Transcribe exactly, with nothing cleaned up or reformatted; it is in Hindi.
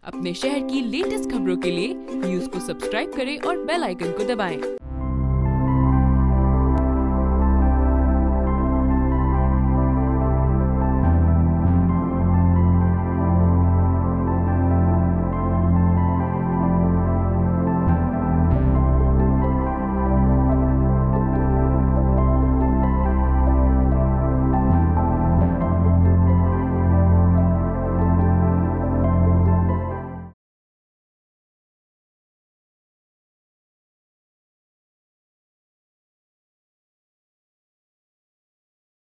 अपने शहर की लेटेस्ट खबरों के लिए न्यूज को सब्सक्राइब करें और बेल आइकन को दबाएं।